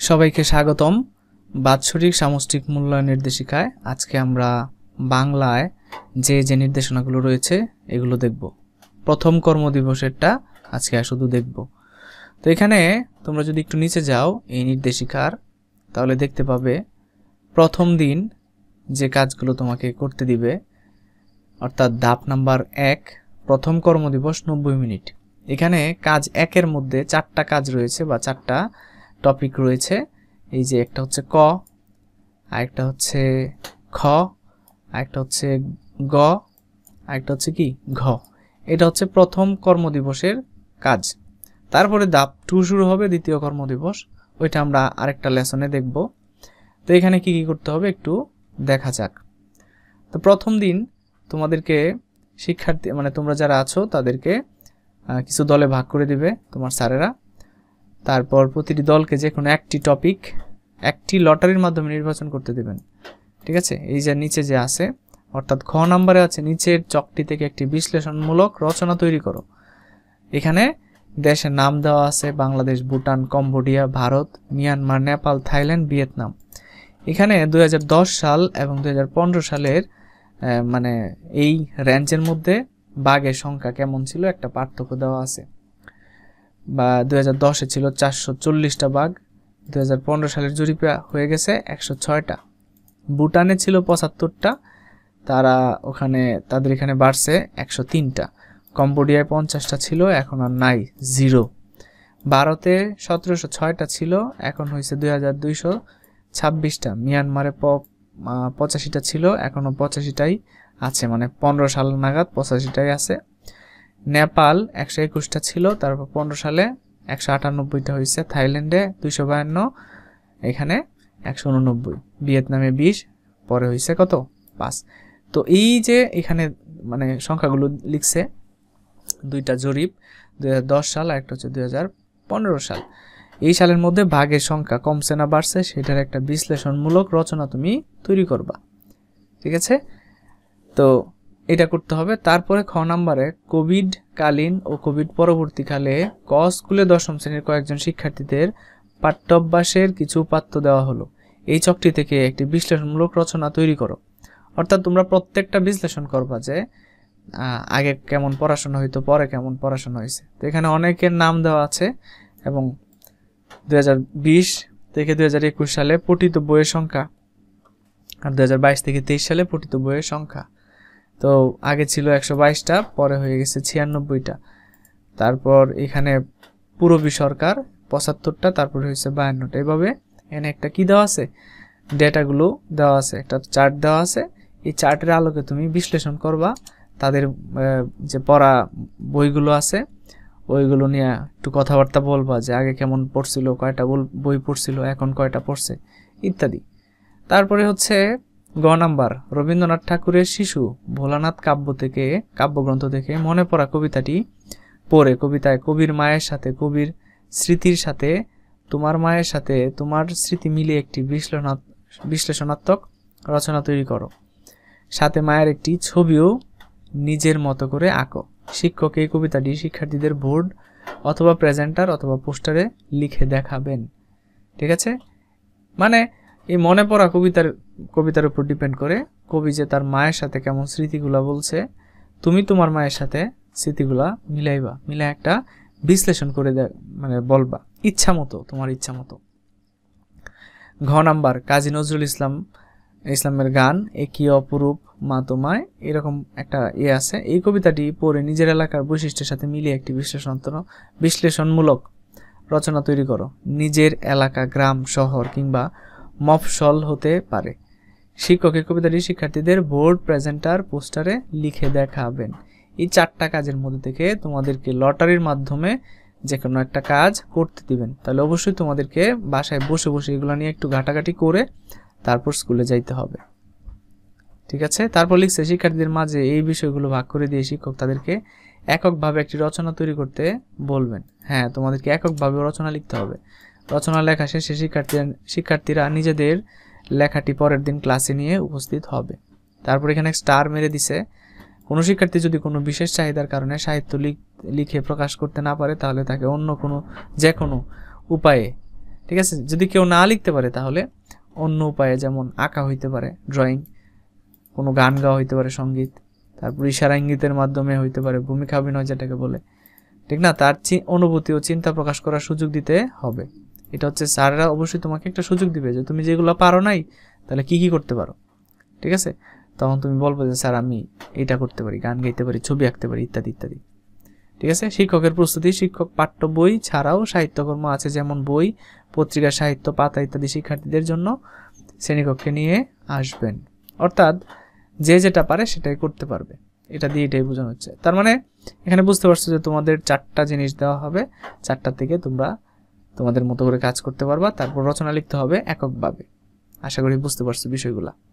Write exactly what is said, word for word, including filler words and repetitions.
সবাইকে স্বাগতম বাৎসরিক সামষ্টিক মূল্যায়ন নির্দেশিকায়। আজকে আমরা বাংলায় যে যে নির্দেশনাগুলো রয়েছে এগুলো দেখব। প্রথম কর্মদিবসেরটা আজকে শুধু দেখব। তো এখানে তোমরা যদি একটু নিচে যাও এই নির্দেশিকার, তাহলে দেখতে পাবে প্রথম দিন যে কাজগুলো তোমাকে করতে দিবে, অর্থাৎ ধাপ নাম্বার এক, প্রথম কর্মদিবস নব্বই মিনিট। এখানে কাজ একের মধ্যে চারটা কাজ রয়েছে বা চারটা টপিক রয়েছে। এই যে একটা হচ্ছে ক, আরেকটা হচ্ছে খ, আরেকটা হচ্ছে গ, আরেকটা হচ্ছে কি ঘ। এটা হচ্ছে প্রথম কর্মদিবসের কাজ। তারপরে ধাপ টু শুরু হবে, দ্বিতীয় কর্মদিবস, ওইটা আমরা আরেকটা লেসনে দেখব। তো এখানে কি কি করতে হবে একটু দেখা যাক। তো প্রথম দিন তোমাদেরকে শিক্ষার্থী মানে তোমরা যারা আছো তাদেরকে কিছু দলে ভাগ করে দিবে তোমার স্যারেরা। তারপর প্রতিটি দলকে যে কোনো একটি টপিক একটি লটারির মাধ্যমে নির্বাচন করতে দেবেন। ঠিক আছে, এই যে নিচে যে আছে, অর্থাৎ খ নম্বরে আছে নিচের চকটি থেকে একটি বিশ্লেষণমূলক রচনা তৈরি করো। এখানে দেশের নাম দেওয়া আছে Bangladesh, Bhutan, Cambodia, Bharat, Myanmar, Nepal, Thailand, Vietnam. এখানে দুই হাজার দশ সাল এবং দুই হাজার পনেরো সালের মানে এই রেঞ্জের মধ্যে বাঘের সংখ্যা কেমন ছিল একটা পার্থক্য দেওয়া আছে। বা দুই হাজার দশে ছিল চারশো চল্লিশটা বাঘ, দুই হাজার পনেরো সালের জরিপে হয়ে গেছে একশো ছয়টা। ভুটানে ছিল পঁচাত্তরটা, তারা ওখানে তাদের এখানে বাড়ছে একশো তিনটা। কম্বোডিয়ায় পঞ্চাশটা ছিল, এখন আর নাই, জিরো। ভারতে সতেরোশো ছয়টা ছিল, এখন হয়েছে দুই হাজার দুইশো ছাব্বিশটা। মিয়ানমারে প পঁচাশিটা ছিল, এখনও পঁচাশিটাই আছে, মানে পনেরো সাল নাগাদ পঁচাশিটাই আছে। নেপাল একশো একুশটা ছিল, তারপর পনেরো সালে একশো আটানব্বইটা হয়েছে। থাইল্যান্ডে দুইশো বায়ান্ন, এখানে একশো উননব্বই। ভিয়েতনামে বিশ, পরে হয়েছে কত পাঁচ। তো এই যে এখানে মানে সংখ্যাগুলো লিখছে, দুইটা জরিপ, দুই হাজার দশ সাল আর একটা হচ্ছে দুই হাজার পনেরো সাল। এই সালের মধ্যে ভাগের সংখ্যা কমছে না বাড়ছে সেটার একটা বিশ্লেষণমূলক রচনা তুমি তৈরি করবা। ঠিক আছে, তো এটা করতে হবে। তারপরে খ নম্বরে কোভিড কালীন ও কোভিড পরবর্তীকালে ক স্কুলে দশম শ্রেণীর কয়েকজন শিক্ষার্থীদের পাঠ্যাভ্যাসের কিছু উপাত্ত দেওয়া হলো। এই চকটি থেকে একটি বিশ্লেষণমূলক রচনা তৈরি করো। অর্থাৎ তোমরা প্রত্যেকটা বিশ্লেষণ করবা যে আগে কেমন পড়াশোনা হইতো, পরে কেমন পড়াশোনা হয়েছে। তো এখানে অনেকের নাম দেওয়া আছে এবং দুই হাজার বিশ থেকে দুই হাজার একুশ সালে পঠিত বইয়ের সংখ্যা আর দুই হাজার বাইশ থেকে তেইশ সালে পঠিত বইয়ের সংখ্যা। তো আগে ছিল একশো বাইশটা, পরে হয়ে গেছে ছিয়ানব্বইটা। তারপর এখানে পুরবী সরকার পঁচাত্তরটা, তারপর হয়েছে বায়ান্নটা। এভাবে এখানে একটা কি দেওয়া আছে, ডেটাগুলো দেওয়া আছে, একটা চার্ট দেওয়া আছে। এই চার্টের আলোকে তুমি বিশ্লেষণ করবা, তাদের যে পড়া বইগুলো আছে ওইগুলো নিয়ে একটু কথাবার্তা বলবা যে আগে কেমন পড়ছিল, কয়টা বই পড়ছিল, এখন কয়টা পড়ছে ইত্যাদি। তারপরে হচ্ছে গ নাম্বার, রবীন্দ্রনাথ ঠাকুরের শিশু ভোলানাথ কাব্য থেকে কাব্যগ্রন্থ থেকে মনে পড়া কবিতাটি পড়ে কবিতায় কবির মায়ের সাথে কবির স্মৃতির সাথে তোমার মায়ের সাথে তোমার স্মৃতি মিলিয়ে একটি বিশ্লেষণাত্মক রচনা তৈরি করো। সাথে মায়ের একটি ছবিও নিজের মতো করে আঁকো। শিক্ষক এই কবিতাটি শিক্ষার্থীদের বোর্ড অথবা প্রেজেন্টার অথবা পোস্টারে লিখে দেখাবেন। ঠিক আছে, মানে এই মনে পড়া কবিতার কবিতার উপর ডিপেন্ড করে কবি যে তার মায়ের সাথে কেমন স্মৃতিগুলা বলছে, তুমি তোমার মায়ের সাথে স্মৃতিগুলা মিলাইবা, মিলাই একটা বিশ্লেষণ করে মানে বলবা ইচ্ছা মতো, তোমার ইচ্ছা মতো। ঘ নাম্বার, কাজী নজরুল ইসলাম ইসলামের গান একই অপরূপ মা তোমায়, এরকম একটা ইয়ে আছে। এই কবিতাটি পড়ে নিজের এলাকার বৈশিষ্ট্যের সাথে মিলিয়ে একটি বিশ্লেষণাত্মক বিশ্লেষণমূলক রচনা তৈরি করো। নিজের এলাকা, গ্রাম, শহর কিংবা মফস্বল হতে পারে। শিক্ষকের কবিতাটি শিক্ষার্থীদের বোর্ড, প্রেজেন্টার, পোস্টারে লিখে দেখাবেন। এই চারটা কাজের মধ্যে থেকে তোমাদেরকে লটারির মাধ্যমে যে কোনো একটা কাজ করতে দিবেন। তাহলে অবশ্যই তোমাদেরকে বাসায় বসে বসে এগুলো নিয়ে একটু ঘাটাঘাটি করে তারপর স্কুলে যাইতে হবে। ঠিক আছে, তারপর লিখছে শিক্ষার্থীদের মাঝে এই বিষয়গুলো ভাগ করে দিয়ে শিক্ষক তাদেরকে এককভাবে একটি রচনা তৈরি করতে বলবেন। হ্যাঁ, তোমাদেরকে এককভাবে রচনা লিখতে হবে। রচনা লেখা শেষে শিক্ষার্থী শিক্ষার্থীরা নিজেদের লেখাটি পরের দিন ক্লাসে নিয়ে উপস্থিত হবে। তারপর এখানে স্টার মেরে দিছে। কোনো শিক্ষার্থী যদি কোনো বিশেষ চাহিদার কারণে সাহিত্য লিখে প্রকাশ করতে না পারে তাহলে তাকে অন্য কোনো যে কোনো উপায়ে ঠিক আছে। যদি কেউ না লিখতে পারে তাহলে অন্য উপায়ে, যেমন আঁকা হইতে পারে, ড্রয়িং, কোনো গান গাওয়া হইতে পারে, সঙ্গীত, তারপর ইশারা ইঙ্গিতের মাধ্যমে হইতে পারে, ভূমিকা অভিনয় যেটাকে বলে, ঠিক না, তার অনুভূতি ও চিন্তা প্রকাশ করার সুযোগ দিতে হবে। এটা হচ্ছে স্যাররা অবশ্যই তোমাকে একটা সুযোগ দিবে যে তুমি যেগুলো পারো নাই তাহলে কি কি করতে পারো, ঠিক আছে। তখন তুমি বলবো যে স্যার আমি এটা করতে পারি, গান গাইতে পারি, ছবি আঁকতে পারি, ইত্যাদি ইত্যাদি, ঠিক আছে। শিক্ষকের প্রস্তুতি, শিক্ষক পাঠ্য বই ছাড়াও সাহিত্যকর্ম আছে, যেমন বই, পত্রিকা, সাহিত্য পাতা ইত্যাদি শিক্ষার্থীদের জন্য শ্রেণীকক্ষে নিয়ে আসবেন। অর্থাৎ যে যেটা পারে সেটাই করতে পারবে, এটা দিয়ে এটাই বোঝানো হচ্ছে। তার মানে এখানে বুঝতে পারছো যে তোমাদের চারটা জিনিস দেওয়া হবে, চারটা থেকে তোমরা তোমাদের মতো করে কাজ করতে পারবা, তারপর রচনা লিখতে হবে এককভাবে। আশা করি বুঝতে পারছো বিষয়গুলা।